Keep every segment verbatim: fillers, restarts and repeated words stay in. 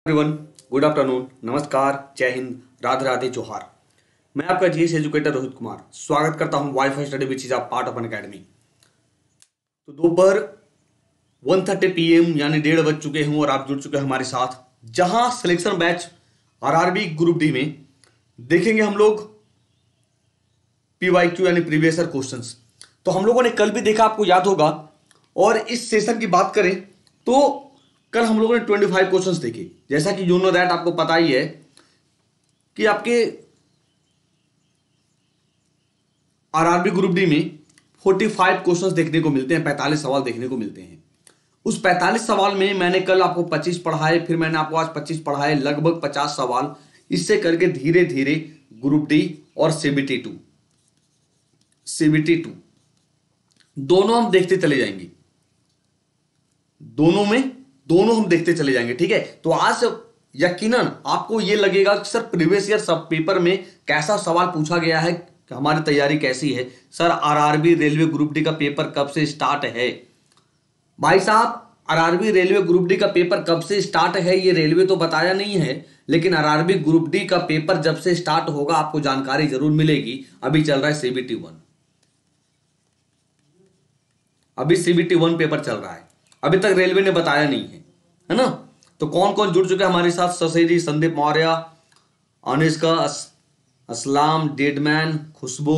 Everyone, good afternoon, नमस्कार, जय हिंद, राधे राधे, जोहार। मैं आपका जीएस एजुकेटर रोहित कुमार स्वागत करता हूं WiFi study which is a part of Unacademy. तो दोपहर वन थर्टी पी एम यानी डेढ़ बज चुके हैं और आप जुड़ चुके हैं हमारे साथ, जहां selection batch RRB group D में देखेंगे हम लोग पीवाईक्यू यानी प्रीवियस ईयर क्वेश्चंस। तो हम लोगों ने कल भी देखा, आपको याद होगा। और इस सेशन की बात करें तो कल हम लोगों ने पच्चीस क्वेश्चंस देखे। जैसा कि यू नो दैट, आपको पता ही है कि आपके आरआरबी ग्रुप डी में पैंतालीस क्वेश्चंस देखने को मिलते हैं, पैंतालीस सवाल देखने को मिलते हैं। उस पैंतालीस सवाल में मैंने कल आपको पच्चीस पढ़ाए, फिर मैंने आपको आज पच्चीस पढ़ाए, लगभग पचास सवाल। इससे करके धीरे धीरे ग्रुप डी और सीबीटी टू सीबीटी टू दोनों हम देखते चले जाएंगे। दोनों में दोनों हम देखते चले जाएंगे, ठीक है। तो आज यकीनन आपको यह लगेगा कि सर प्रीवियस ईयर सब पेपर में कैसा सवाल पूछा गया है, कि हमारी तैयारी कैसी है। Sir RRB railway group D का पेपर कब से स्टार्ट है? भाई साहब, आरआरबी रेलवे ग्रुप डी का पेपर कब से स्टार्ट है ये रेलवे तो बताया नहीं है, लेकिन आरआरबी ग्रुप डी का पेपर जब से स्टार्ट होगा आपको जानकारी जरूर मिलेगी। अभी चल रहा है सीबीटी वन, अभी सीबीटी वन पेपर चल रहा है, अभी तक रेलवे ने बताया नहीं है, है ना। तो कौन कौन जुड़ चुके हैं हमारे साथ? ससेरी, संदीप मौर्य, अनुष्का, असलाम, डेडमैन, खुशबू।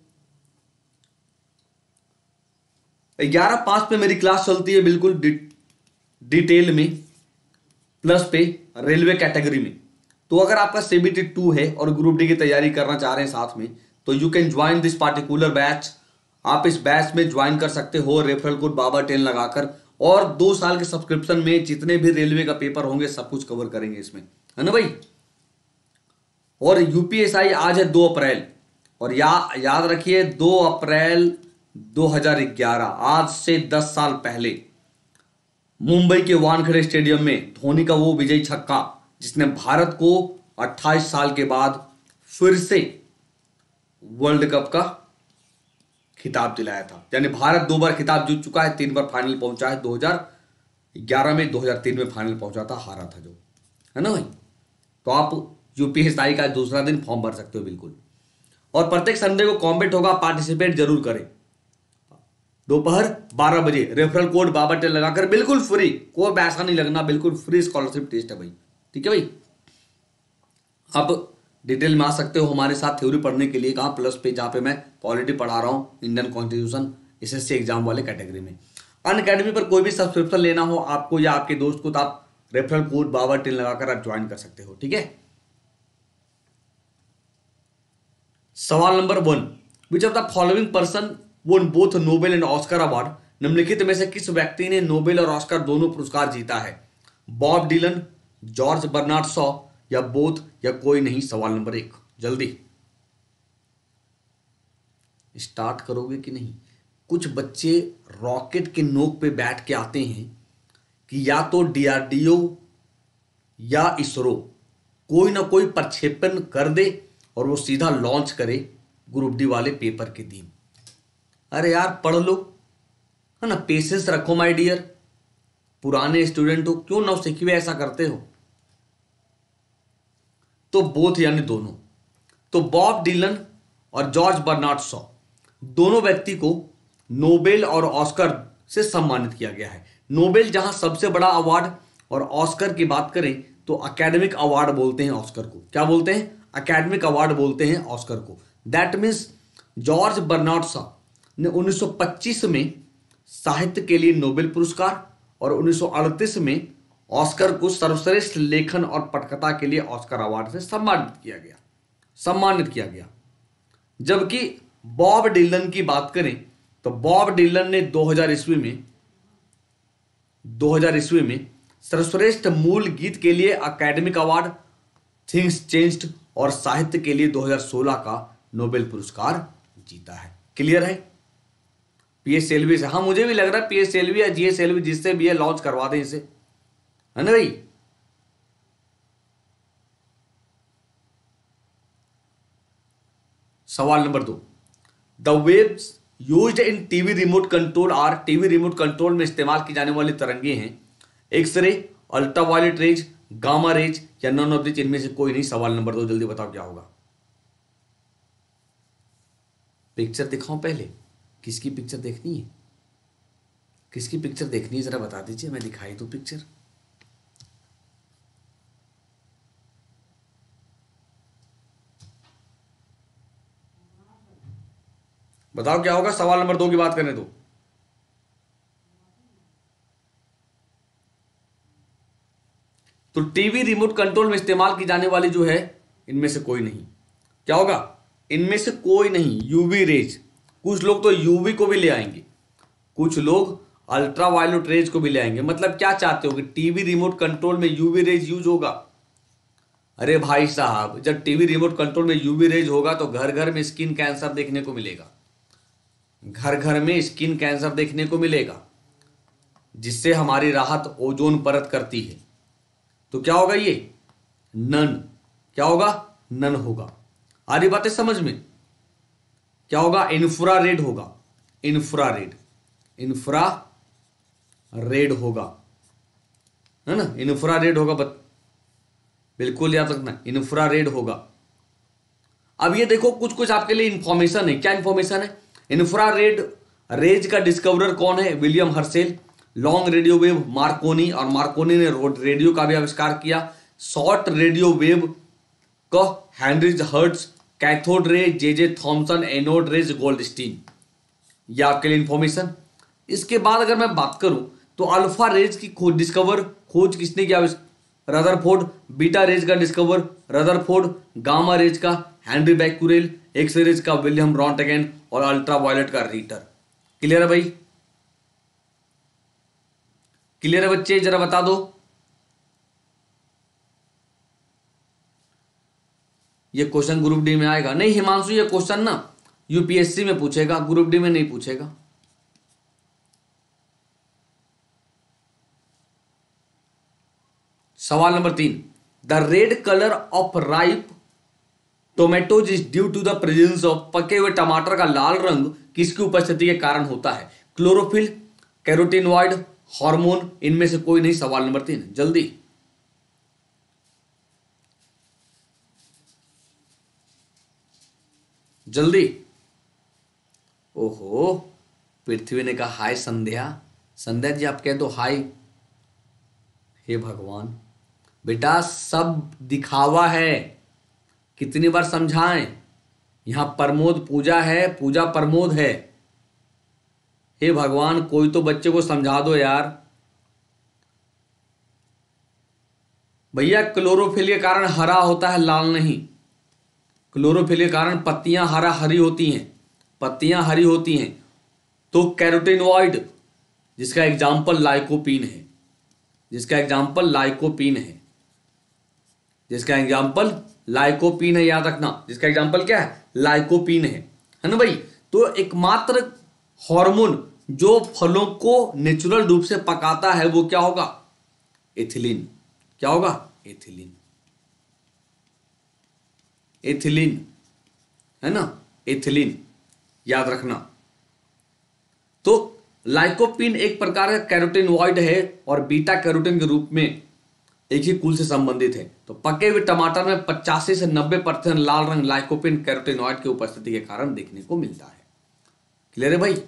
ग्यारह पांच पे मेरी क्लास चलती है, बिल्कुल डि, डिटेल में, प्लस पे रेलवे कैटेगरी में। तो अगर आपका सीबीटी टू है और ग्रुप डी की तैयारी करना चाह रहे हैं साथ में, तो you can join this particular batch. आप इस बैच में ज्वाइन कर सकते हो रेफरल कोड बाबा टेन लगाकर, और दो साल के सब्सक्रिप्शन में जितने भी रेलवे का पेपर होंगे सब कुछ कवर करेंगे इसमें, है ना भाई। और यूपीएसआई आज है दो अप्रैल, और या, याद रखिए दो अप्रैल दो हज़ार ग्यारह, आज से दस साल पहले मुंबई के वानखेड़े स्टेडियम में धोनी का वो विजयी छक्का जिसने भारत को अट्ठाईस साल के बाद फिर से वर्ल्ड कप का खिताब दिलाया था। यानी भारत दो बार खिताब जीत चुका है, तीन बार फाइनल पहुंचा है। दो हज़ार ग्यारह में, दो हज़ार तीन में फाइनल पहुंचा था, हारा था जो, है ना भाई। तो आप यूपीएसआई का दूसरा दिन फॉर्म भर सकते हो बिल्कुल। और प्रत्येक संडे को कॉम्पिट होगा, पार्टिसिपेट जरूर करें। दोपहर बारह बजे रेफरल कोड बाबा टेन लगाकर, बिल्कुल फ्री, कोई पैसा नहीं लगना, बिल्कुल फ्री स्कॉलरशिप टेस्ट है भाई, ठीक है भाई। आप डिटेल में आ सकते हो हमारे साथ थ्योरी पढ़ने के लिए। कहाँ? प्लस पे, जहाँ पे मैं पॉलिटी पढ़ा रहा हूँ, इंडियन कॉन्स्टिट्यूशन, एसएससी एग्जाम वाले कैटेगरी में। अन अकेडमी पर कोई भी सब्सक्रिप्शन लेना हो आपको या आपके दोस्त को, तो आप रेफरल कोड बाबा टेन लगाकर आप ज्वाइन कर सकते हो, ठीक है। सवाल number one, which of the following person won both Nobel and Oscar award? निम्नलिखित में से किस व्यक्ति ने नोबेल और ऑस्कर दोनों पुरस्कार जीता है? Bob Dylan, George Bernard Shaw, या बोथ, या कोई नहीं। सवाल नंबर एक, जल्दी स्टार्ट करोगे कि नहीं? कुछ बच्चे रॉकेट के नोक पे बैठ के आते हैं कि या तो डीआरडीओ या इसरो कोई ना कोई प्रक्षेपण कर दे और वो सीधा लॉन्च करे ग्रुप डी वाले पेपर के दिन। अरे यार पढ़ लो, है ना, पेशेंस रखो माय डियर। पुराने स्टूडेंट हो, क्यों नौसिखिए ऐसा करते हो? तो बोथ यानी दोनों। तो बॉब डिलन और जॉर्ज बर्नार्ड शॉ दोनों व्यक्ति को नोबेल और ऑस्कर से सम्मानित किया गया है। नोबेल जहां सबसे बड़ा अवार्ड, और ऑस्कर की बात करें तो एकेडमिक अवार्ड बोलते हैं ऑस्कर को। क्या बोलते हैं? एकेडमिक अवार्ड बोलते हैं ऑस्कर को। That means George Bernard Shaw ने उन्नीस सौ पच्चीस में साहित्य के लिए नोबेल पुरस्कार और उन्नीस सौ अड़तीस में ऑस्कर को सर्वश्रेष्ठ लेखन और पटकथा के लिए ऑस्कर अवार्ड से सम्मानित किया गया सम्मानित किया गया जबकि बॉब डिलन की बात करें तो बॉब डिलन ने दो हज़ार ईस्वी में दो हज़ार ईस्वी में सर्वश्रेष्ठ मूल गीत के लिए एकेडमिक अवार्ड, थिंग्स चेंज्ड, और साहित्य के लिए दो हज़ार सोलह का नोबेल पुरस्कार जीता है। क्लियर है? पीएस एलवी से, हाँ मुझे भी लग रहा है पीएस एलवी या जीएस एलवी जिससे भी है लॉन्च करवा दें इसे, है ना भाई। सवाल नंबर दो, the waves used in TV remote control are, TV remote control में इस्तेमाल की जाने वाली तरंगे हैं X-ray, ultraviolet rays, gamma rays या नॉन ऑफ दिस, इनमें से कोई नहीं। सवाल नंबर दो, जल्दी बताओ क्या होगा। पिक्चर दिखाऊं पहले, किसकी पिक्चर देखनी है, किसकी पिक्चर देखनी है जरा बता दीजिए, मैं दिखाई दूं पिक्चर। बताओ क्या होगा, सवाल नंबर दो की बात करने दो। तो टीवी रिमोट कंट्रोल में इस्तेमाल की जाने वाली जो है, इनमें से कोई नहीं। क्या होगा, इनमें से कोई नहीं। यूवी रेज, कुछ लोग तो यूवी को भी ले आएंगे, कुछ लोग अल्ट्रा वायलेट रेज को भी ले आएंगे। मतलब क्या चाहते हो कि टीवी रिमोट कंट्रोल में यूवी रेज यूज होगा? अरे भाई साहब, जब टीवी रिमोट कंट्रोल में यूवी रेज होगा तो घर घर में स्किन कैंसर देखने को मिलेगा, घर घर में स्किन कैंसर देखने को मिलेगा, जिससे हमारी राहत ओजोन परत करती है। तो क्या होगा ये? नन। क्या होगा? नन होगा। आ रही बातें समझ में? क्या होगा? इंफ्रारेड होगा, इंफ्रारेड, इंफ्रा रेड होगा, है ना, इंफ्रारेड होगा। बत बिल्कुल याद रखना, इंफ्रारेड होगा। अब ये देखो, कुछ कुछ आपके लिए इंफॉर्मेशन है। क्या इंफॉर्मेशन है? इंफ्रारेड रेज का डिस्कवरर कौन है? William Herschel. Long radio wave Marconi, और मार्कोनी ने रेडियो का भी आविष्कार किया। शॉर्ट रेडियो वेव को Heinrich Hertz. Cathode ray J J Thomson. Anode rays Goldstein. ये आपके लिए इंफॉर्मेशन। इसके बाद अगर मैं बात करूं तो अल्फा रेज की खोज डिस्कवर खोज किसने किया? रदरफोर्ड। बीटा रेज का डिस्कवर रदरफोर्ड। गामा रेज का हेनरी बैक्यूरेल। एक्स रेज का विलियम रॉन्टगेन। और अल्ट्रा वायलेट का रीटर। क्लियर है भाई? क्लियर है बच्चे? जरा बता दो। ये क्वेश्चन ग्रुप डी में आएगा? नहीं हिमांशु, ये क्वेश्चन ना यूपीएससी में पूछेगा, ग्रुप डी में नहीं पूछेगा। सवाल नंबर तीन, the red colour of ripe tomatoes is due to the presence of, पके हुए टमाटर का लाल रंग किसकी उपस्थिति के कारण होता है? क्लोरोफिल, कैरोटीनॉइड, हार्मोन, इनमें से कोई नहीं। सवाल नंबर तीन, जल्दी जल्दी। ओहो, पृथ्वी ने कहा हाय संध्या। संध्या जी आप कह दो हाय। हे भगवान, बेटा सब दिखावा है, कितनी बार समझाएं? यहां प्रमोद पूजा है, पूजा प्रमोद है। हे भगवान, कोई तो बच्चे को समझा दो यार। भैया क्लोरोफिल के कारण हरा होता है, लाल नहीं। क्लोरोफिल के कारण पत्तियां हरा हरी होती हैं, पत्तियां हरी होती हैं। तो कैरोटीनॉइड, जिसका एग्जाम्पल लाइकोपीन है, जिसका एग्जाम्पल लाइकोपीन है, जिसका एग्जाम्पल लाइकोपीन है, याद रखना। जिसका एग्जाम्पल क्या है? लाइकोपीन है, है ना भाई। तो एकमात्र हार्मोन जो फलों को नेचुरल रूप से पकाता है वो क्या होगा? एथिलीन। क्या होगा? एथिलीन। एथिलीन, है ना, एथिलीन, याद रखना। तो लाइकोपीन एक प्रकार का कैरोटीनॉइड है और बीटा कैरोटीन के रूप में एक ही कुल से संबंधित है। तो पके हुए टमाटर में पचासी से नब्बे परसेंट लाल रंग लाइकोपीन कैरोटीनॉइड की उपस्थिति के कारण देखने को मिलता है। क्लियर है भाई?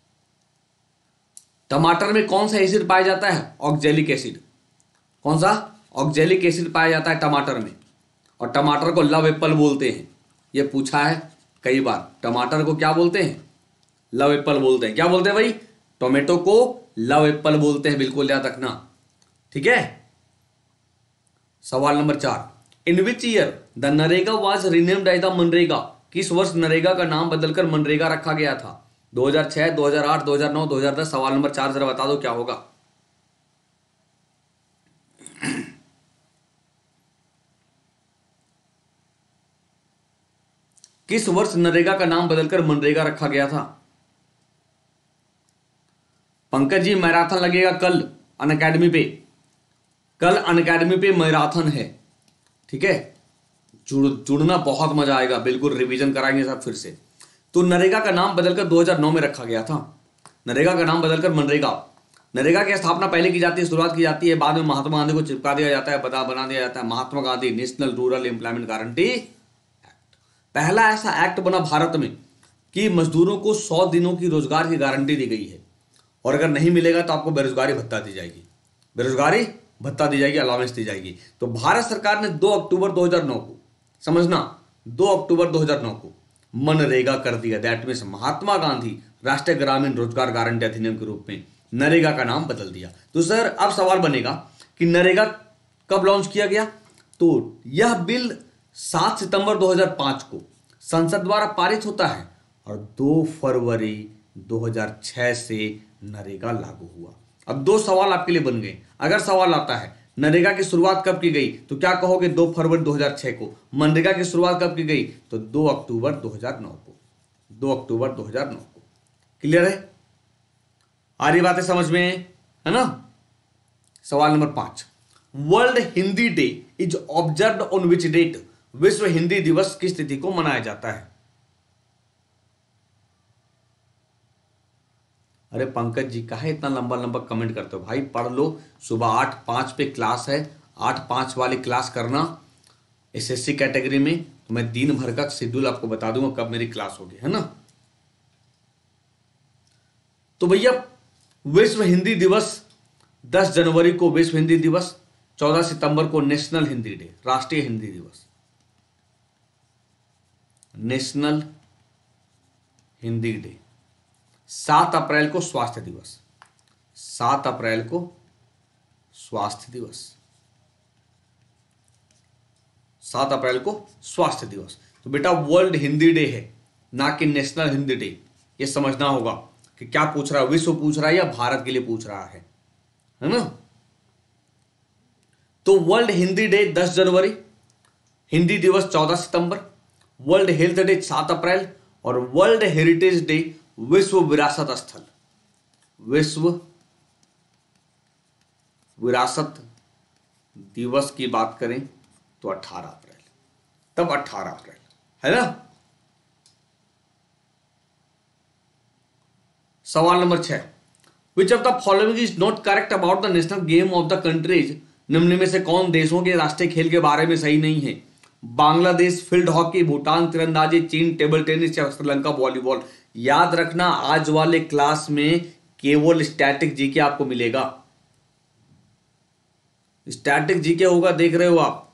टमाटर में कौन सा एसिड पाया जाता है? Oxalic acid. कौन सा? ऑक्जेलिक एसिड पाया जाता है टमाटर में। और टमाटर को लव एप्पल बोलते हैं। यह पूछा है कई बार, टमाटर को क्या बोलते हैं? लव एप्पल बोलते हैं। क्या बोलते हैं भाई? टोमेटो को लव एप्पल बोलते हैं, बिल्कुल याद रखना। ठीक है। सवाल नंबर चार, in which year the NREGA was renamed as the MNREGA, किस वर्ष नरेगा का नाम बदलकर मनरेगा रखा गया था? दो हज़ार छह, दो हज़ार आठ, दो हज़ार नौ, दो हज़ार दस। सवाल नंबर चार जरा बता दो क्या होगा। किस वर्ष नरेगा का नाम बदलकर मनरेगा रखा गया था? पंकज जी मैराथन लगेगा कल अनअकैडमी पे, कल अनअकैडमी पे मैराथन है। ठीक है, जुड़ जुड़ना, बहुत मजा आएगा, बिल्कुल रिवीजन कराएंगे सब फिर से। तो नरेगा का नाम बदलकर दो हज़ार नौ में रखा गया था। नरेगा का नाम बदलकर मनरेगा, नरेगा की स्थापना पहले की जाती है, शुरुआत की जाती है, बाद में महात्मा गांधी को चिपका दिया जाता है, बता बना दिया जाता है Mahatma Gandhi national rural employment guarantee act. पहला ऐसा एक्ट बना भारत में कि मजदूरों को सौ दिनों की रोजगार की गारंटी दी गई है, और अगर नहीं मिलेगा तो आपको बेरोजगारी भत्ता दी जाएगी, बेरोजगारी भत्ता दी जाएगी, अलाउंस दी जाएगी। तो भारत सरकार ने दो अक्टूबर दो हज़ार नौ को, समझना, दो अक्टूबर दो हज़ार नौ को मनरेगा कर दिया। दैट मीन्स महात्मा गांधी राष्ट्रीय ग्रामीण रोजगार गारंटी अधिनियम के रूप में नरेगा का नाम बदल दिया। तो सर अब सवाल बनेगा कि नरेगा कब लॉन्च किया गया? तो यह बिल सात सितंबर दो हज़ार पाँच को संसद द्वारा पारित होता है और दो फरवरी दो हज़ार छह से नरेगा लागू हुआ। अब दो सवाल आपके लिए बन गए। अगर सवाल आता है नरेगा की शुरुआत कब की गई, तो क्या कहोगे? दो फरवरी दो हज़ार छह को। मनरेगा की शुरुआत कब की गई? तो दो अक्टूबर दो हज़ार नौ को, दो अक्टूबर दो हज़ार नौ को। क्लियर है? आ रही बातें समझ में, है ना? सवाल नंबर पांच, world Hindi day is observed on which date? विश्व हिंदी दिवस किस तिथि को मनाया जाता है? अरे पंकज जी काहे इतना लंबा लंबा कमेंट करते हो भाई? पढ़ लो, सुबह आठ पाँच पे क्लास है, आठ पाँच वाली क्लास करना एसएससी कैटेगरी में। तो मैं दिन भर का शेड्यूल आपको बता दूंगा कब मेरी क्लास होगी, है ना? तो भैया विश्व हिंदी दिवस दस जनवरी को विश्व हिंदी दिवस, चौदह सितंबर को नेशनल हिंदी डे, राष्ट्रीय हिंदी दिवस, नेशनल हिंदी डे। सात अप्रैल को स्वास्थ्य दिवस, सात अप्रैल को स्वास्थ्य दिवस, सात अप्रैल को स्वास्थ्य दिवस। तो बेटा वर्ल्ड हिंदी डे है, ना कि नेशनल हिंदी डे। ये समझना होगा कि क्या पूछ रहा है, विश्व पूछ रहा है या भारत के लिए पूछ रहा है, है ना? तो वर्ल्ड हिंदी डे दस जनवरी, हिंदी दिवस चौदह सितंबर, वर्ल्ड हेल्थ डे सात अप्रैल, और वर्ल्ड हेरिटेज डे, विश्व विरासत स्थल, विश्व विरासत दिवस की बात करें तो अठारह अप्रैल, तब अठारह अप्रैल, है ना? सवाल नंबर छह, which of the following is not correct about the national game of the countries? निम्न में से कौन देशों के राष्ट्रीय खेल के बारे में सही नहीं है? बांग्लादेश फील्ड हॉकी, भूटान तीरंदाजी, चीन टेबल टेनिस या श्रीलंका वॉलीबॉल। याद रखना आज वाले क्लास में केवल स्टैटिक जीके आपको मिलेगा, स्टैटिक जीके होगा, देख रहे हो आप?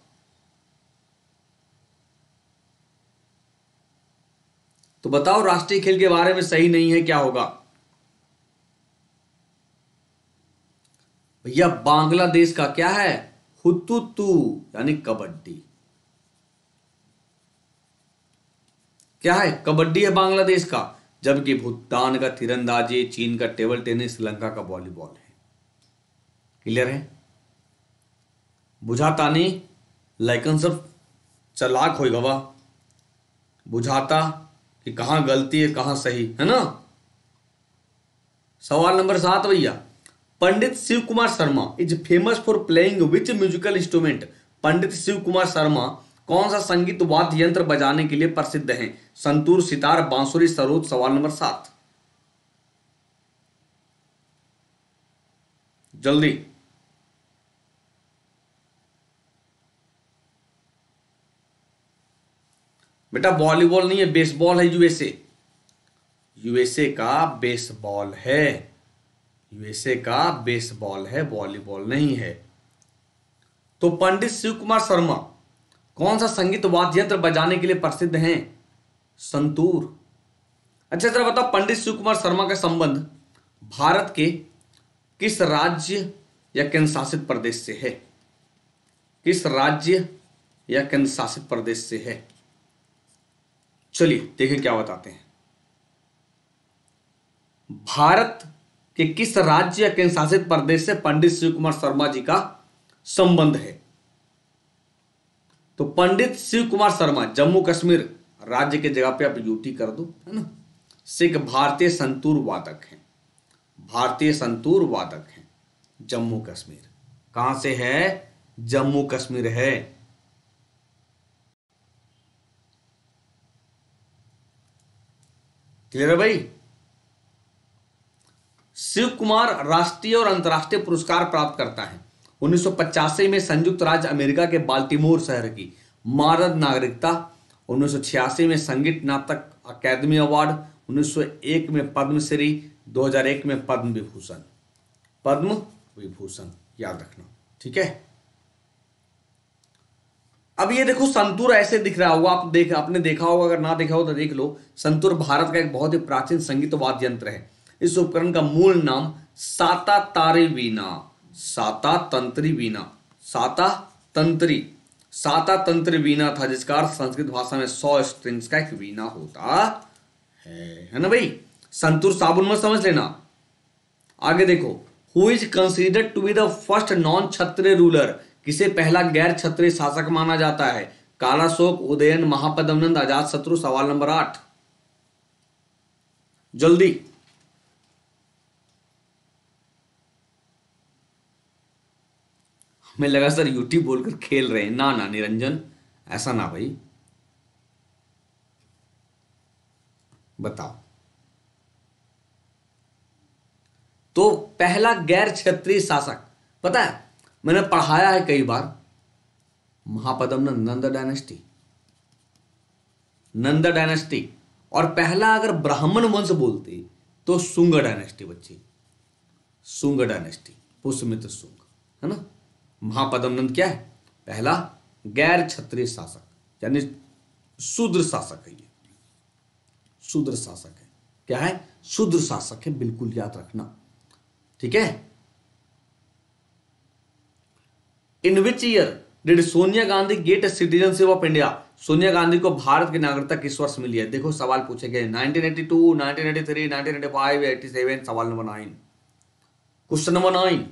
तो बताओ राष्ट्रीय खेल के बारे में सही नहीं है, क्या होगा भैया? बांग्लादेश का क्या है? हुतुतु यानी कबड्डी। क्या है? कबड्डी है बांग्लादेश का, जबकि भूटान का तीरंदाजी, चीन का टेबल टेनिस, श्रीलंका का वॉलीबॉल है। क्लियर है? बुझाता नहीं, लेकिन सब चालाक होएगा वाह, बुझाता कि कहां गलती है कहां सही, है ना? सवाल नंबर सात भैया, Pandit Shiv Kumar Sharma is famous for playing which musical instrument? Pandit Shiv Kumar Sharma कौन सा संगीत वाद्य यंत्र बजाने के लिए प्रसिद्ध हैं? संतूर, सितार, बांसुरी, सरोद। सवाल नंबर सात, जल्दी। बेटा वॉलीबॉल नहीं है, बेसबॉल है। यूएसए, यूएसए का बेसबॉल है, यूएसए का बेसबॉल है, वॉलीबॉल नहीं है। तो पंडित शिव कुमार शर्मा कौन सा संगीत वाद्य यंत्र बजाने के लिए प्रसिद्ध हैं? संतूर। अच्छा जरा बताओ, पंडित शिव कुमार शर्मा का संबंध भारत के किस राज्य या केंद्र शासित प्रदेश से है? किस राज्य या केंद्र शासित प्रदेश से है? चलिए देखें क्या बताते हैं। भारत के किस राज्य या केंद्र शासित प्रदेश से पंडित शिव कुमार शर्मा जी का संबंध है? तो पंडित शिव कुमार शर्मा जम्मू कश्मीर राज्य के जगह पे आप यूटी कर दो, है ना? सिख भारतीय संतूर वादक हैं, भारतीय संतूर वादक हैं, जम्मू कश्मीर। कहां से है? जम्मू कश्मीर है। क्लियर है भाई? शिव कुमार राष्ट्रीय और अंतर्राष्ट्रीय पुरस्कार प्राप्त करता है। उन्नीस सौ पचासी में संयुक्त राज्य अमेरिका के बाल्टीमोर शहर की मानद नागरिकता। उन्नीस सौ छियासी में संगीत नाटक अकादमी अवार्ड। उन्नीस सौ एक में पद्मश्री। दो हज़ार एक में पद्म विभूषण। पद्म विभूषण याद रखना, ठीक है। अब ये देखो संतूर ऐसे दिख रहा होगा, आप देख आपने देखा होगा, अगर ना देखा हो तो देख लो। संतूर भारत का एक बहुत ही प्राचीन संगीत वाद्य यंत्र है। इस उपकरण का मूल नाम साता तारी वीणा, साता तंत्री वीणा, साता तंत्री साता तंत्री वीणा था, जिसका अर्थ संस्कृत भाषा में सौ स्ट्रिंग्स का एक वीणा होता है, है ना भाई। संतूर साबुन में समझ लेना। आगे देखो, who is considered to be the first non Kshatriya ruler, किसे पहला गैर क्षत्रिय शासक माना जाता है। कालाशोक, उदयन, महापद्मनंद, अजात शत्रु। सवाल नंबर आठ, जल्दी। हमें लगा सर यूटी बोलकर खेल रहे हैं। ना ना निरंजन, ऐसा ना भाई, बताओ। तो पहला गैर क्षत्रिय शासक, पता है मैंने पढ़ाया है कई बार, महापद्मनंद, नंद डायनेस्टी, नंद डायनेस्टी। और पहला अगर ब्राह्मण वंश बोलते तो शुंग डायनेस्टी बच्ची, शुंग डायनेस्टी, पुष्यमित्र शुंग, है ना। महापद्मनंद क्या है, पहला गैर क्षत्रिय शासक, यानी शूद्र शासक है। ये शूद्र शासक है। क्या है, शूद्र शासक है, बिल्कुल याद रखना, ठीक है। In which year did Sonia Gandhi get citizenship of India, Sonia Gandhi को भारत की नागरिकता किस वर्ष मिली है। देखो सवाल पूछे गए nineteen eighty two, nineteen eighty three, nineteen eighty five, eighty seven. सवाल number nine, question number nine,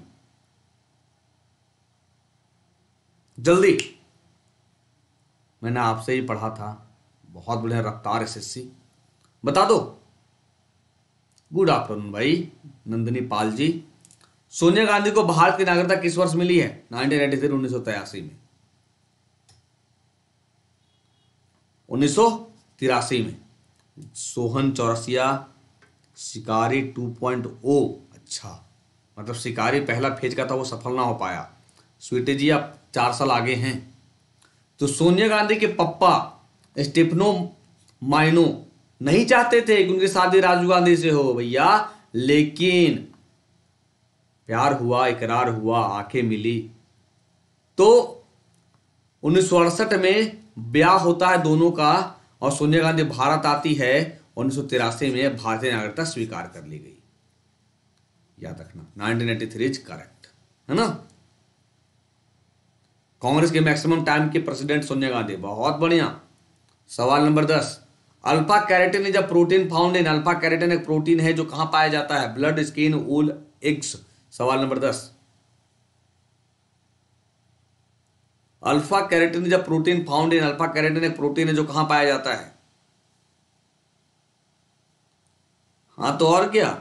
जल्दी। मैंने आपसे ही पढ़ा था, बहुत बढ़िया रफ्तार एसएससी, बता दो। गुड आफ्टरनून भाई नंदिनी पाल जी। सोनिया गांधी को भारत की नागरिकता किस वर्ष मिली है। नाइनटीन एटी थ्री, उन्नीस सौ तिरासी में, उन्नीस सौ तिरासी में। सोहन चौरसिया, शिकारी टू पॉइंट ओ, अच्छा मतलब शिकारी पहला फेज का था, वो सफल ना हो पाया। स्वीटी जी आप चार साल आगे हैं। तो सोनिया गांधी के पप्पा स्टेफनो माइनो नहीं चाहते थे कि उनकी शादी राजीव गांधी से हो भैया, लेकिन प्यार हुआ, इकरार हुआ, आंखें मिली, तो उन्नीस सौ अड़सठ में ब्याह होता है दोनों का, और सोनिया गांधी भारत आती है। उन्नीस सौ तिरासी में भारतीय नागरिकता स्वीकार कर ली गई, याद रखना। Nineteen eighty three is correct, है ना। कांग्रेस के मैक्सिमम टाइम के प्रेसिडेंट सोनिया गांधी, बहुत बढ़िया। सवाल नंबर दस, alpha keratin is a protein found in, alpha keratin एक प्रोटीन है जो कहां पाया जाता है। Blood, skin, wool, eggs. सवाल नंबर दस, alpha keratin is a protein found in, alpha keratin एक प्रोटीन है जो कहां पाया जाता है। हाँ तो और क्या,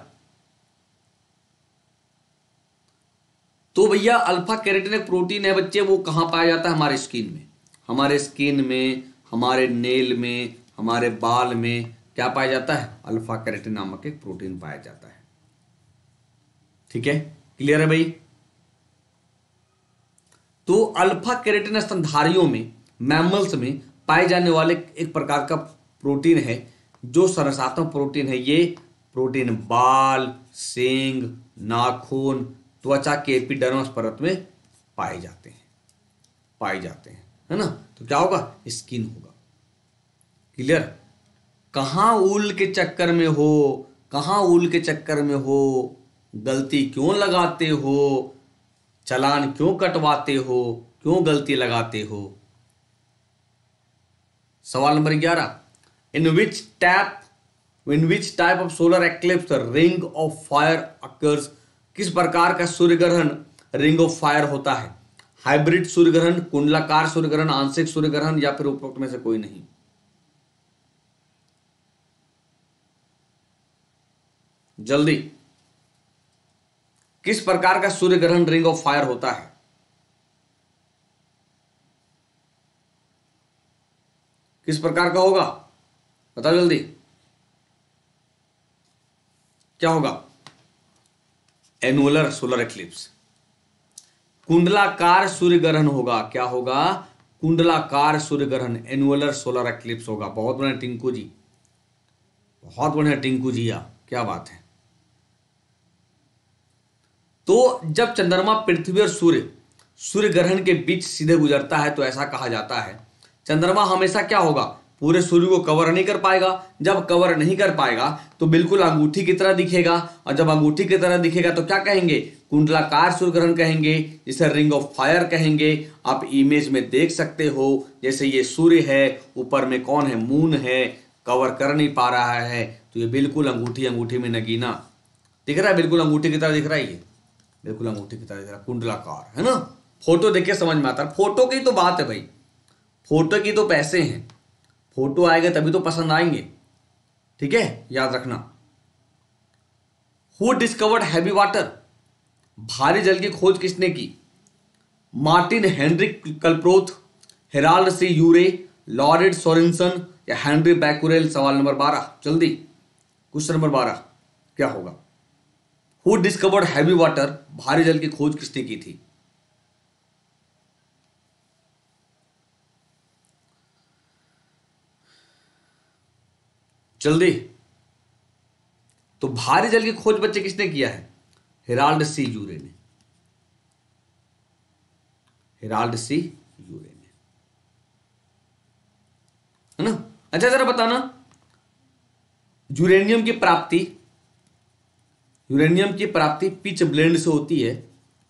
तो भैया अल्फा कैरेटिन एक प्रोटीन है बच्चे, वो कहां पाया जाता है, हमारे स्किन में, हमारे स्किन में, हमारे नेल में, हमारे बाल में क्या पाया जाता है, अल्फा कैरेटिन नामक एक प्रोटीन पाया जाता है। ठीक है, क्लियर है भाई। तो अल्फा कैरेटिन स्तनधारियों में, मैमल्स में पाए जाने वाले एक प्रकार का प्रोटीन है जो संरचनात्मक प्रोटीन है। ये प्रोटीन बाल, सींग, नाखून, त्वचा के एपिडर्मस परत में पाए जाते हैं, पाए जाते हैं, है ना। तो क्या होगा, स्किन होगा। क्लियर। कहां ऊल के चक्कर में हो, कहां ऊल के चक्कर में हो, गलती क्यों लगाते हो, चालान क्यों कटवाते हो, क्यों गलती लगाते हो। सवाल नंबर ग्यारह, in which tap in which type of solar eclipse ring of fire occurs, किस प्रकार का सूर्य ग्रहण रिंग ऑफ फायर होता है। हाइब्रिड सूर्य ग्रहण, कुंडलाकार सूर्य ग्रहण, आंशिक सूर्य ग्रहण, या फिर उपरोक्त में से कोई नहीं। जल्दी, किस प्रकार का सूर्य ग्रहण रिंग ऑफ फायर होता है। किस प्रकार का होगा, बताओ जल्दी, क्या होगा। Annular solar eclipse. कुंडलाकार सूर्य ग्रहण होगा, क्या होगा? कुंडलाकार सूर्य ग्रहण, एनुअलर सोलर एक्लिप्स होगा। बहुत बढ़िया टिंकू जी, बहुत बढ़िया टिंकू जी, आप क्या बात है। तो जब चंद्रमा पृथ्वी और सूर्य सूर्य ग्रहण के बीच सीधे गुजरता है तो ऐसा कहा जाता है चंद्रमा हमेशा क्या होगा, पूरे सूर्य को कवर नहीं कर पाएगा। जब कवर नहीं कर पाएगा तो बिल्कुल अंगूठी की तरह दिखेगा, और जब अंगूठी की तरह दिखेगा तो क्या कहेंगे? कुंडलाकार सूर्य ग्रहण कहेंगे, जिसे रिंग ऑफ फायर कहेंगे। आप इमेज में देख सकते हो, जैसे ये सूर्य है, ऊपर में कौन है? मून है, कवर कर नहीं पा रहा है, तो ये बिल्कुल अंगूठी अंगूठी में नगीना दिख रहा है, बिल्कुल अंगूठी की तरह दिख रहा है, ये बिल्कुल अंगूठी की तरह दिख रहा है, कुंडलाकार, है ना। फोटो देख के समझ में आता है, फोटो की तो बात है भाई, फोटो की तो पैसे हैं, फोटो आएगा तभी तो पसंद आएंगे, ठीक है, याद रखना। हु डिस्कवर्ड हैवी वाटर, भारी जल की खोज किसने की? Martin Heinrich Klaproth, Harold C Urey, Lauritz Sorensen या हेनरी बैकुरेल। सवाल नंबर बारह, जल्दी, क्वेश्चन नंबर बारह क्या होगा? हु डिस्कवर्ड हैवी वाटर, भारी जल की खोज किसने की थी? जल्दी। तो भारी जल की खोज बच्चे किसने किया है? हेराल्ड सी यूरे ने, हेराल्ड सी यूरे ने, है ना। अच्छा जरा बताना, यूरेनियम की प्राप्ति यूरेनियम की प्राप्ति पिच ब्लेंड से होती है,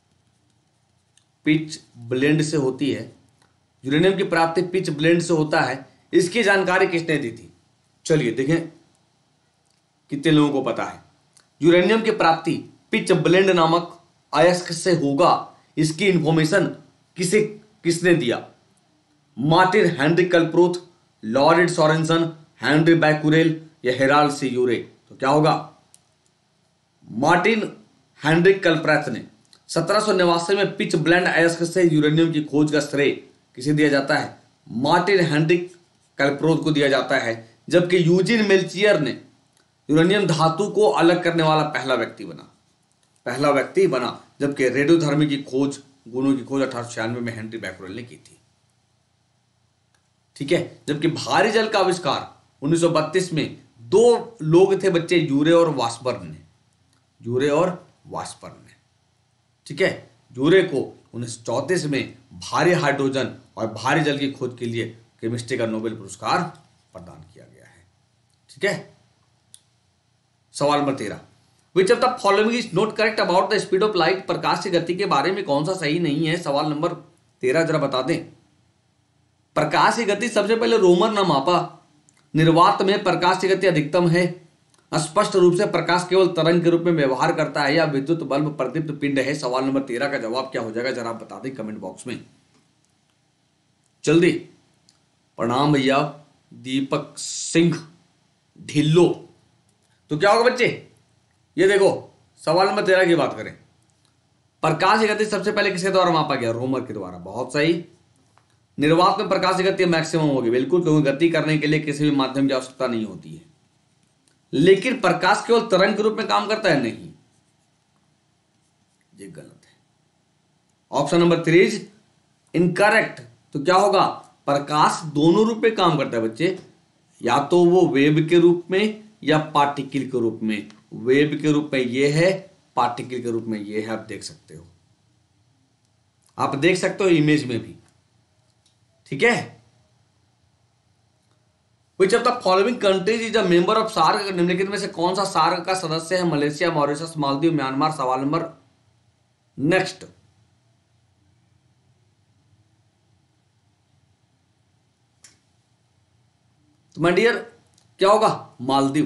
पिच ब्लेंड से होती है। यूरेनियम की प्राप्ति पिच ब्लेंड से होता है, इसकी जानकारी किसने दी थी? चलिए देखें कितने लोगों को पता है। यूरेनियम की प्राप्ति पिच ब्लेंड नामक अयस्क से होगा, इसकी इंफॉर्मेशन किसे किसने दिया? Martin Heinrich Klaproth, Lauritz Sorensen, Henri Becquerel या हेराल्ड सी यूरे। तो क्या होगा? मार्टिन हेनरिक कल्प्रोथ ने सत्रह सौ नवासी में पिच ब्लेंड अयस्क से यूरेनियम की खोज का श्रेय किसे दिया जाता है? मार्टिन हेनरिक कल्प्रोथ को दिया जाता है, जबकि यूजिन मेल्चियर ने यूरेनियम धातु को अलग करने वाला पहला व्यक्ति बना पहला व्यक्ति बना जबकि रेडियोधर्मी की खोज, गुणों की खोज अठारह सौ छियानवे में हेनरी बैकुरेल ने की थी, ठीक है। जबकि भारी जल का आविष्कार उन्नीस सौ बत्तीस में दो लोग थे बच्चे, यूरे और वाशबर्न ने यूरे और वाशबर्न ने ठीक है। यूरे को उन्नीस सौ चौंतीस में भारी हाइड्रोजन और भारी जल की खोज के लिए केमिस्ट्री का नोबेल पुरस्कार प्रदान किया गया है, ठीक है। सवाल नंबर तेरह, which of the following is not correct about the speed of light, प्रकाश की गति के बारे में कौन सा सही नहीं है? सवाल नंबर तेरह जरा बता दें। प्रकाश की गति सबसे पहले रोमर ने मापा, निर्वात में प्रकाश की गति अधिकतम है, स्पष्ट रूप से प्रकाश केवल तरंग के रूप में व्यवहार करता है या विद्युत बल्ब प्रदीप्त पिंड है? सवाल नंबर तेरह का जवाब क्या हो जाएगा जरा आप बता दें कमेंट बॉक्स में, जल्दी। प्रणाम भैया दीपक सिंह ढिल्लो। तो क्या होगा बच्चे, ये देखो सवाल नंबर तेरह की बात करें, प्रकाश की गति सबसे पहले किसके द्वारा मापा गया? रोमर के द्वारा, बहुत सही। निर्वात में प्रकाश की गति मैक्सिमम होगी, बिल्कुल, क्योंकि गति करने के लिए किसी भी माध्यम की आवश्यकता नहीं होती है। लेकिन प्रकाश केवल तरंग के रूप में काम करता है? नहीं, ये गलत है। Option number three is incorrect. तो क्या होगा? प्रकाश दोनों रूप में काम करता है बच्चे, या तो वो वेव के रूप में या पार्टिकल के रूप में। वेव के रूप में ये है, पार्टिकल के रूप में ये है, आप देख सकते हो, आप देख सकते हो इमेज में भी, ठीक है। Which of the following countries is a member of SAARC? निम्नलिखित में से कौन सा सार्क का सदस्य है? Malaysia, Mauritius, Maldives, Myanmar. सवाल नंबर नेक्स्ट, तो माय डियर क्या होगा? मालदीव,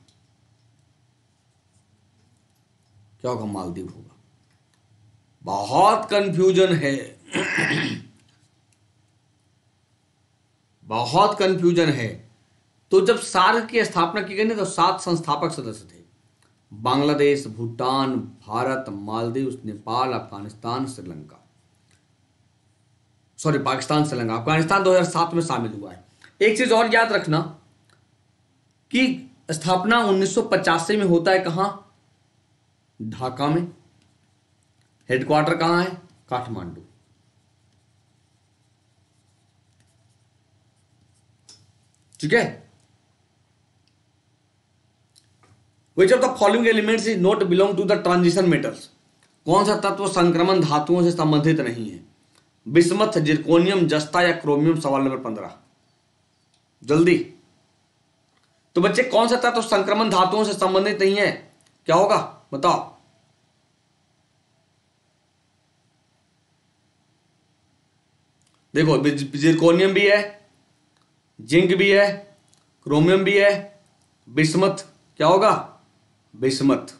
क्या होगा? मालदीव होगा। बहुत कंफ्यूजन है बहुत कंफ्यूजन है। तो जब सार्क की स्थापना की गई ना, तो सात संस्थापक सदस्य थे, बांग्लादेश, भूटान, भारत, मालदीव, नेपाल, अफगानिस्तान, श्रीलंका, सॉरी पाकिस्तान, श्रीलंका। अफगानिस्तान दो हज़ार सात में शामिल हुआ है। एक चीज और याद रखना कि स्थापना उन्नीस सौ पचासी में होता है, कहां? ढाका में, हेडक्वार्टर कहां है? काठमांडू। ठीक है। Which of the following elements is not belong to the transition metals? कौन सा तत्व संक्रमण धातुओं से संबंधित नहीं है? बिस्मथ, जिरकोनियम, जस्ता या क्रोमियम। सवाल नंबर पंद्रह, जल्दी। तो बच्चे कौन सा तत्व संक्रमण धातुओं से संबंधित नहीं है? क्या होगा बताओ। देखो, जिरकोनियम भी है, जिंक भी है, क्रोमियम भी है, बिस्मथ। क्या होगा? Bismuth.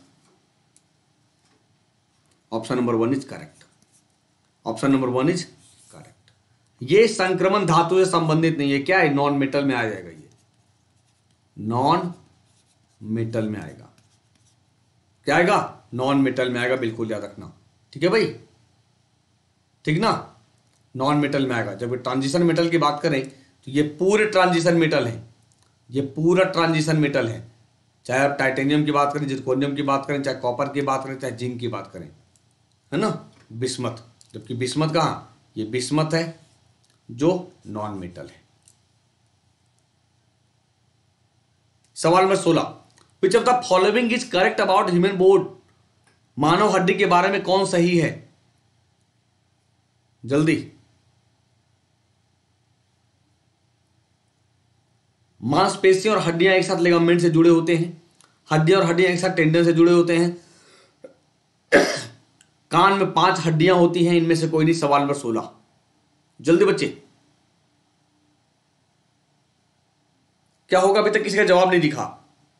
Option number one is correct. Option number one is correct. ये संक्रमण धातु से संबंधित नहीं है। क्या है? नॉन मेटल में आ जाएगा। ये नॉन मेटल में आएगा। क्या आएगा? नॉन मेटल में आएगा। बिल्कुल याद रखना। ठीक है भाई, ठीक ना? नॉन मेटल में आएगा। जब ट्रांजिशन मेटल की बात करें तो ये पूरे ट्रांजिशन मेटल है। ये पूरा ट्रांजिशन मेटल है। चाहे आप टाइटेनियम की बात करें, जिरकोनियम की बात करें, चाहे कॉपर की बात करें, चाहे जिंक की बात करें, है ना? बिस्मथ। जबकि बिस्मथ कहां? ये बिस्मथ है जो नॉन मेटल है। सवाल नंबर सोलह, which of the following is correct about human bone? मानव हड्डी के बारे में कौन सही है? जल्दी। मांसपेशियां और हड्डियां एक साथ लिगामेंट से जुड़े होते हैं। हड्डियां और हड्डियां एक साथ टेंडन से जुड़े होते हैं। कान में पांच हड्डियां होती हैं, इनमें से कोई नहीं। सवाल नंबर सोलह, जल्दी बच्चे। क्या होगा? अभी तक किसी का जवाब नहीं दिखा।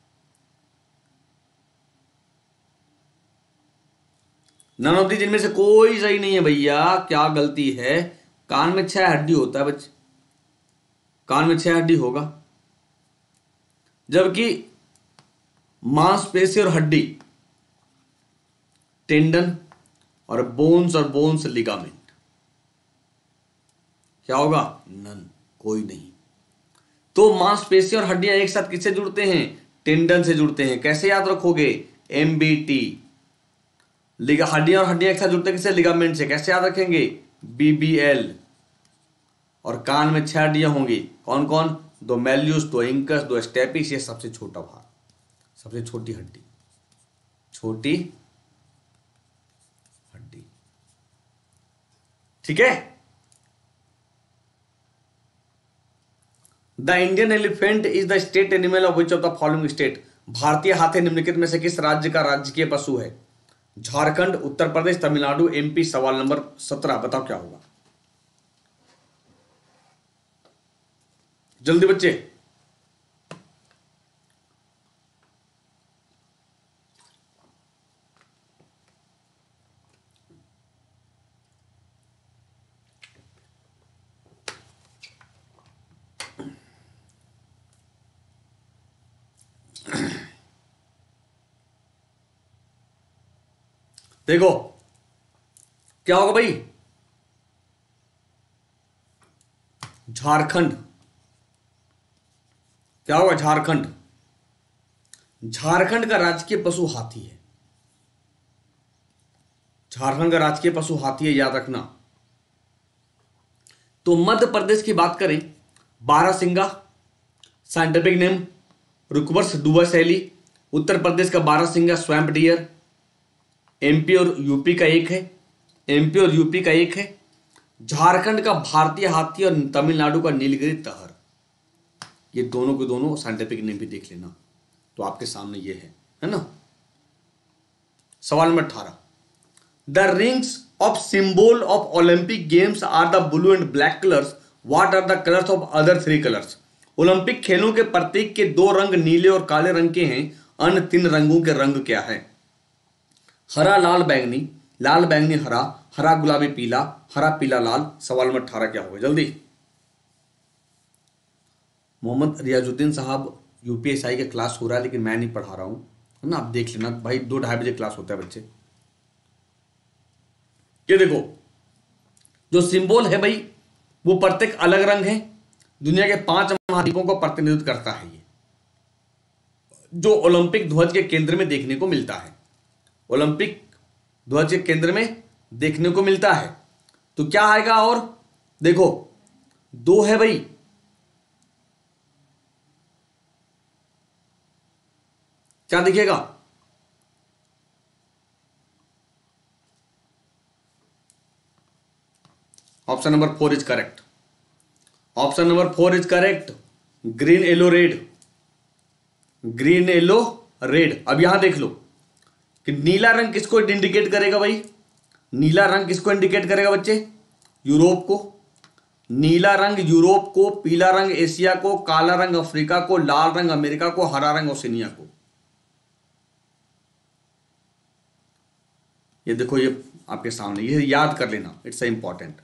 नन ऑफ दीज, इनमें से कोई सही नहीं है भैया। क्या गलती है? कान में छह हड्डी होता है बच्चे। कान में छह हड्डी होगा, जबकि मांसपेशी और हड्डी टेंडन और बोन्स और बोन्स लिगामेंट। क्या होगा? नन, कोई नहीं। तो मांसपेशी और हड्डियां एक साथ किससे जुड़ते हैं? टेंडन से जुड़ते हैं। कैसे याद रखोगे? एमबीटी। हड्डियां और हड्डियां एक साथ जुड़ते हैं किससे? लिगामेंट से। कैसे याद रखेंगे? बीबीएल। और कान में छह हड्डियां होंगी। कौन कौन? दो मेल्यूस, दो इंकस, दो स्टेपिस। ये सबसे छोटा भाग, सबसे छोटी हड्डी, छोटी हड्डी। ठीक है। The Indian elephant is the state animal of which of the following state? भारतीय हाथी निम्नलिखित में से किस राज्य का राजकीय पशु है? झारखंड, उत्तर प्रदेश, तमिलनाडु, एमपी। सवाल नंबर सत्रह, बताओ क्या होगा? जल्दी बच्चे। देखो क्या होगा भाई? झारखंड। क्या होगा? झारखंड। झारखंड का राजकीय पशु हाथी है। झारखंड का राजकीय पशु हाथी है, याद रखना। तो मध्य प्रदेश की बात करें, बारहसिंगा, साइंटिफिक नेम रुकवर्स डुबासैली। उत्तर प्रदेश का बारहसिंगा स्वैम्प डियर। एमपी और यूपी का एक है, एमपी और यूपी का एक है। झारखंड का भारतीय हाथी और तमिलनाडु का नीलगिरी तहर। ये दोनों के दोनों साइंटिफिक नेम भी देख लेना, तो आपके सामने ये है है ना? सवाल नंबर अठारह, the rings of symbol of Olympic games are the blue and black colours. What are the colours of other three colours? Olympic खेलों के प्रतीक के दो रंग नीले और काले रंग के हैं। अन्य तीन रंगों के रंग क्या है? हरा, लाल, बैंगनी। लाल, बैंगनी, हरा, हरा, गुलाबी, पीला, हरा, पीला, लाल। सवाल नंबर अठारह क्या होगा? जल्दी। मोहम्मद रियाजुद्दीन साहब यूपीएसआई का क्लास हो रहा है, लेकिन मैं नहीं पढ़ा रहा हूं, है ना? आप देख लेना भाई, दो ढाई बजे क्लास होता है बच्चे। ये देखो, जो सिंबल है भाई, वो प्रत्येक अलग रंग है। दुनिया के पांच महाद्वीपों को प्रतिनिधित्व करता है ये, जो ओलंपिक ध्वज के केंद्र में देखने को मिलता है। ओलंपिक ध्वज के केंद्र में देखने को मिलता है। तो क्या आएगा? और देखो दो है भाई, क्या दिखेगा? Option number four is correct. Option number four is correct. Green yellow red, green yellow red. अब यहां देख लो कि नीला रंग किसको इंडिकेट करेगा भाई? नीला रंग किसको इंडिकेट करेगा बच्चे? यूरोप को। नीला रंग यूरोप को, पीला रंग एशिया को, काला रंग अफ्रीका को, लाल रंग अमेरिका को, हरा रंग ओशिनिया को। ये देखो, ये आपके सामने, ये याद कर लेना, इट्स इंपॉर्टेंट,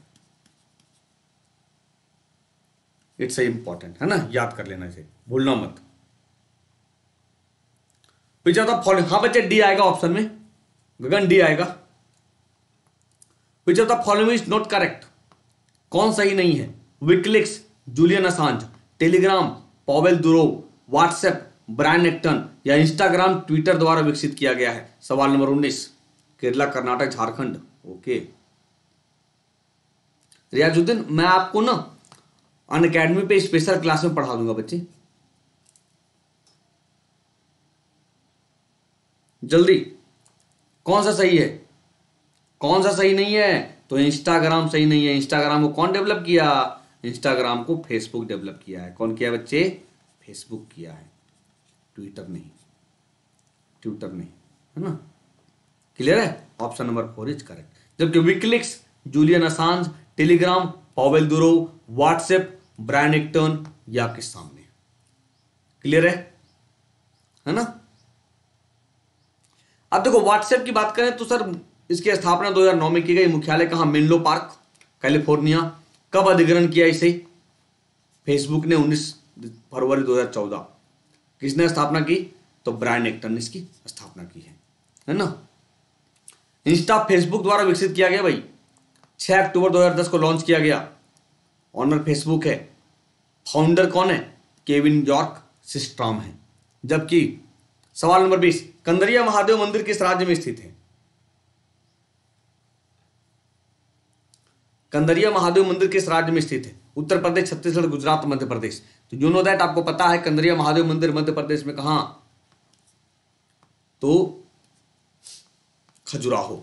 इट्स इंपॉर्टेंट है ना, याद कर लेना, इसे भूलना मत। फॉलो, हाँ बच्चे डी आएगा ऑप्शन में, गगन डी आएगा। Which of the following is not correct, कौन सही नहीं है? WikiLeaks, Julian Assange, Telegram, Pavel Durov, WhatsApp, Brian Acton, या इंस्टाग्राम ट्विटर द्वारा विकसित किया गया है। सवाल नंबर उन्नीस, केरला, कर्नाटक, झारखंड। ओके रियाजुद्दीन, मैं आपको ना अनअकैडमी पे स्पेशल क्लास में पढ़ा दूंगा बच्चे, जल्दी। कौन सा सही है, कौन सा सही नहीं है? तो इंस्टाग्राम सही नहीं है। इंस्टाग्राम को कौन डेवलप किया? इंस्टाग्राम को फेसबुक डेवलप किया है। कौन किया बच्चे? फेसबुक किया है, ट्विटर नहीं, ट्विटर नहीं, है ना। क्लियर है? Option number four is correct. जबकि WikiLeaks, Julian Assange, Telegram, Pavel Durov, WhatsApp, Brian Acton, ये आपके सामने। क्लियर है है ना। अब देखो व्हाट्सएप की बात करें तो सर इसकी स्थापना दो हज़ार नौ में की गई। मुख्यालय कहां? Menlo Park, California. कब अधिग्रहण किया इसे? फेसबुक ने उन्नीस फरवरी दो हज़ार चौदह। किसने स्थापना की? तो ब्रायन एक्टन ने इसकी स्थापना की है, है ना। इंस्टा फेसबुक द्वारा विकसित किया गया भाई, छह अक्टूबर दो हज़ार दस को लॉन्च किया गया। ऑनर फेसबुक है। फाउंडर कौन है? केविन यॉर्क सिस्ट्रॉम है। जबकि सवाल नंबर बीस, कंदरिया महादेव मंदिर किस राज्य में स्थित है? कंदरिया महादेव मंदिर किस राज्य में स्थित है? उत्तर प्रदेश, छत्तीसगढ़, गुजरात, मध्य प्रदेश। तो यू नो दैट, आपको पता है कंदरिया महादेव मंदिर मध्य प्रदेश में कहां? तो खजुराहो,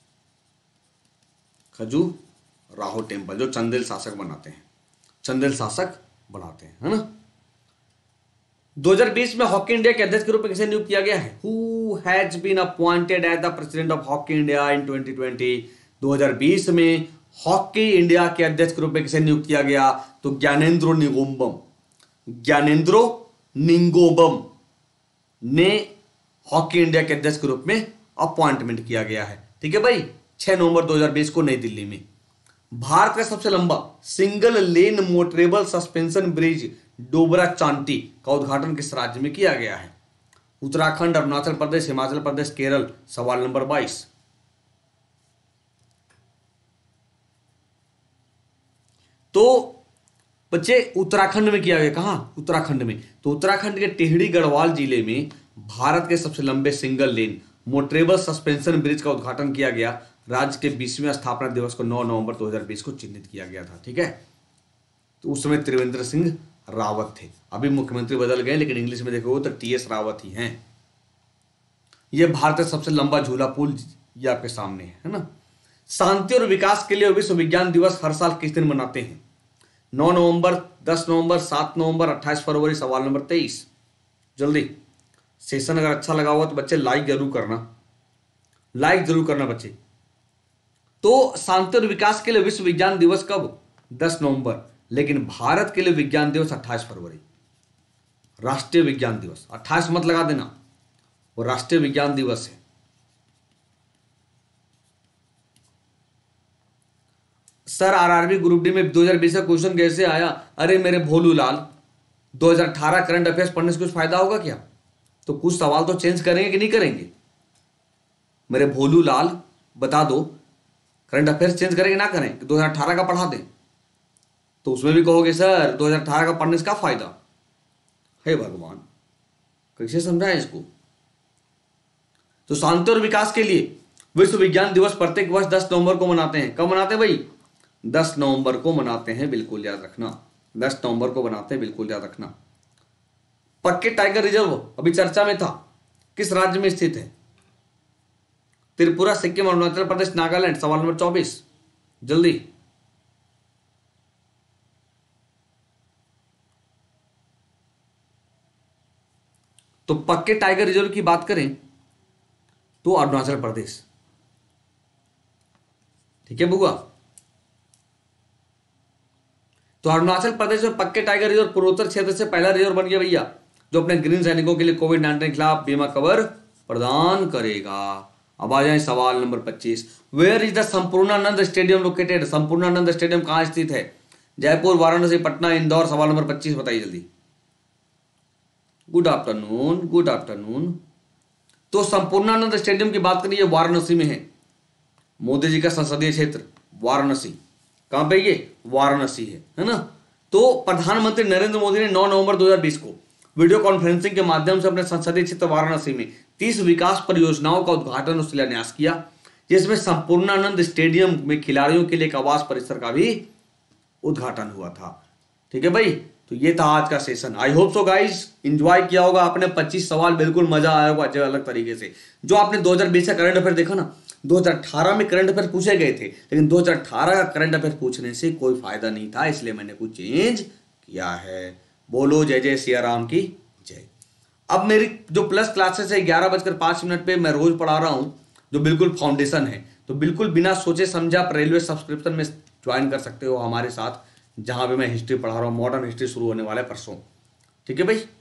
खजुराहो टेम्पल, जो चंदेल शासक बनाते हैं, चंदेल शासक बनाते हैं, है ना। दो हज़ार बीस में हॉकी इंडिया के अध्यक्ष के रूप में किसे नियुक्त किया गया है? Who has been appointed as the president of hockey India in twenty twenty? दो हज़ार बीस में हॉकी इंडिया के अध्यक्ष के रूप में किसे नियुक्त किया गया? तो ज्ञानेंद्रो निंगोमबम, ज्ञानेंद्रो निंगोमबम ने हॉकी इंडिया के अध्यक्ष के रूप में अपॉइंटमेंट किया गया है। ठीक है भाई, छह नवंबर दो हज़ार बीस को नई दिल्ली में। भारत का सबसे लंबा single lane motorable suspension bridge Dobra Chanti का उद्घाटन किस राज्य में किया गया है? उत्तराखंड, अरुणाचल प्रदेश, हिमाचल प्रदेश, केरल। सवाल नंबर बाईस। तो बच्चे उत्तराखंड में किया गया। कहां? उत्तराखंड में। तो उत्तराखंड के टिहरी गढ़वाल जिले में भारत के सबसे लंबे single lane motorable suspension bridge का उद्घाटन किया गया। राज्य के बीसवें स्थापना दिवस को नौ नवंबर दो हज़ार बीस को चिन्हित किया गया था। ठीक है, तो उस समय त्रिवेंद्र सिंह रावत थे। अभी मुख्यमंत्री बदल गए, लेकिन इंग्लिश में देखोगे तो टी एस रावत ही हैं। यह भारत का सबसे लंबा झूला पुल ये आपके सामने है, है ना। शांति और विकास के लिए विश्व विज्ञान दिवस हर साल किस दिन मनाते हैं? नौ नवंबर, दस नवंबर, सात नवंबर, अट्ठाईस फरवरी। सवाल नंबर तेईस। जल्दी, सेशन अगर अच्छा लगा हुआ तो बच्चे लाइक जरूर करना, लाइक जरूर करना बच्चे। तो शांति और विकास के लिए विश्व विज्ञान दिवस कब? दस नवंबर। लेकिन भारत के लिए विज्ञान दिवस अट्ठाईस फरवरी, राष्ट्रीय विज्ञान दिवस। अट्ठाईस मत लगा देना, वो राष्ट्रीय विज्ञान दिवस है। सर आरआरबी ग्रुप डी में दो हज़ार बीस का क्वेश्चन कैसे आया? अरे मेरे भोलू लाल, दो हज़ार अठारह करंट अफेयर्स पढ़ने से कुछ फायदा होगा क्या? तो कुछ सवाल तो चेंज करेंगे कि नहीं करेंगे? मेरे भोलू लाल बता दो, करंट अफेयर्स चेंज करेंगे ना करें? दो हज़ार अठारह का पढ़ा दें तो उसमें भी कहोगे सर दो हज़ार अठारह का पढ़ने से क्या फायदा? हे भगवान, कैसे समझाएं इसको? तो शांति और विकास के लिए विश्व विज्ञान दिवस प्रत्येक वर्ष दस नवंबर को मनाते हैं। कब मनाते हैं भाई? दस नवंबर को मनाते हैं, बिल्कुल याद रखना। दस नवंबर को मनाते हैं, बिल्कुल याद रखना। पक्के टाइगर रिजर्व अभी चर्चा में था, किस राज्य में स्थित है? त्रिपुरा, सिक्किम, अरुणाचल प्रदेश, नागालैंड। सवाल नंबर चौबीस, जल्दी। तो पक्के टाइगर रिजर्व की बात करें तो अरुणाचल प्रदेश। ठीक है बुआ, तो अरुणाचल प्रदेश में पक्के टाइगर रिजर्व पूर्वोत्तर क्षेत्र से पहला रिजर्व बन गया भैया, जो अपने ग्रीन सैनिकों के लिए कोविड नाइन्टीन के खिलाफ बीमा कवर प्रदान करेगा। अब आ जाए सवाल नंबर पच्चीस, where is the Sampurnanand stadium located? Sampurnanand stadium कहां स्थित है? जयपुर, वाराणसी, पटना, इंदौर। सवाल नंबर पच्चीस बताइए जल्दी। Good afternoon, good afternoon. तो संपूर्णानंद स्टेडियम की बात करिए, वाराणसी में है। मोदी जी का संसदीय क्षेत्र वाराणसी, कहां पे? ये वाराणसी है, है ना। तो प्रधानमंत्री नरेंद्र मोदी ने नौ नवंबर दो हज़ार बीस को वीडियो कॉन्फ्रेंसिंग के माध्यम से अपने संसदीय क्षेत्र वाराणसी में तीस विकास परियोजनाओं का उद्घाटन और शिलान्यास किया, जिसमें संपूर्णानंद स्टेडियम में खिलाड़ियों के लिए एक आवास परिसर का भी उद्घाटन हुआ था। ठीक है भाई, तो ये था आज का session. I hope so guys enjoy किया होगा आपने। पच्चीस सवाल बिल्कुल मजा आया होगा अलग तरीके से। जो आपने दो हज़ार बीस का करंट अफेयर देखा ना, दो हज़ार अठारह में करंट अफेयर पूछे गए थे, लेकिन दो हज़ार अठारह का करंट अफेयर पूछने से कोई फायदा नहीं था, इसलिए मैंने कुछ चेंज किया है। बोलो जय जय सिया राम की जय। अब मेरी जो प्लस क्लासेस है ग्यारह बजकर पांच मिनट पे मैं रोज पढ़ा रहा हूं, जो बिल्कुल फाउंडेशन है, तो बिल्कुल बिना सोचे समझे आप रेलवे सब्सक्रिप्शन में ज्वाइन कर सकते हो हमारे साथ, जहां पे मैं हिस्ट्री पढ़ा रहा हूं। मॉडर्न हिस्ट्री शुरू होने वाला है परसों। ठीक है भाई,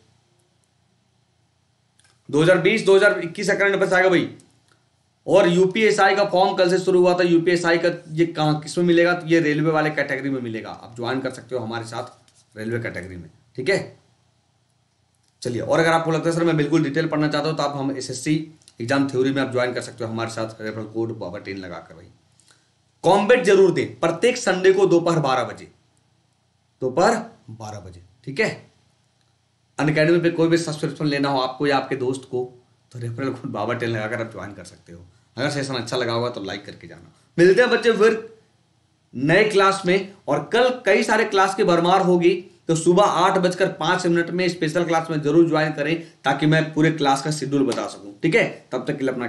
दो हज़ार बीस दो हज़ार इक्कीस का करंट अफेयर आएगा भाई। और यूपीएसआई का फॉर्म कल से शुरू हुआ था। यूपीएसआई का ये कहां किसमें मिलेगा? तो ये रेलवे वाले कैटेगरी में मिलेगा। आप ज्वाइन कर सकते हो हमारे साथ रेलवे कैटेगरी में। ठीक है, चलिए। और अगर आपको लगता है सर मैं बिल्कुल डिटेल पढ़ना चाहता हूं, तो आप हम एसएससी एग्जाम थ्योरी में आप ज्वाइन कर सकते हो हमारे साथ, रेफरल कोड पावर टेन लगाकर। भाई कॉम्बेट जरूर दें प्रत्येक संडे को दोपहर बारह बजे, दोपहर बारह बजे। ठीक है, अनअकैडमी पे कोई भी सब्सक्रिप्शन लेना हो आपको या आपके दोस्त को, तो रेफरल कोड बाबा टेन लगाकर आप ज्वाइन कर सकते हो। अगर सेशन अच्छा लगा होगा तो लाइक करके जाना। मिलते हैं बच्चे फिर नए क्लास में, और कल कई सारे क्लास की भरमार होगी, तो सुबह आठ बजकर पांच मिनट में स्पेशल क्लास में जरूर ज्वाइन करें, ताकि मैं पूरे क्लास का शेड्यूल बता सकूं। ठीक है, तब तक के लिए अपना